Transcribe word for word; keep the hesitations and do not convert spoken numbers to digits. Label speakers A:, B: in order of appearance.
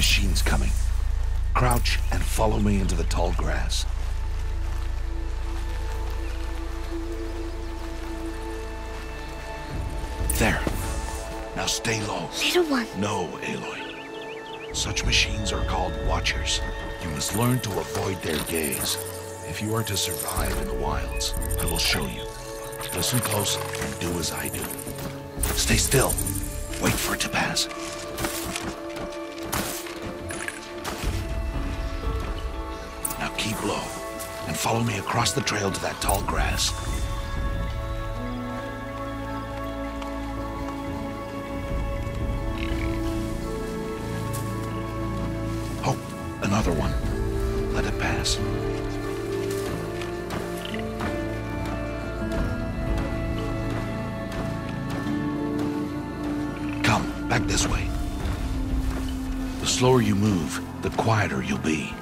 A: machine's coming. Crouch and follow me into the tall grass. There. Now stay low.
B: Little one.
A: No, Aloy. Such machines are called Watchers. You must learn to avoid their gaze. If you are to survive in the wilds, I will show you. Listen close and do as I do. Stay still. Wait for it to pass. Now keep low and follow me across the trail to that tall grass. Oh, another one. Let it pass. Come, back this way. The slower you move, the quieter you'll be.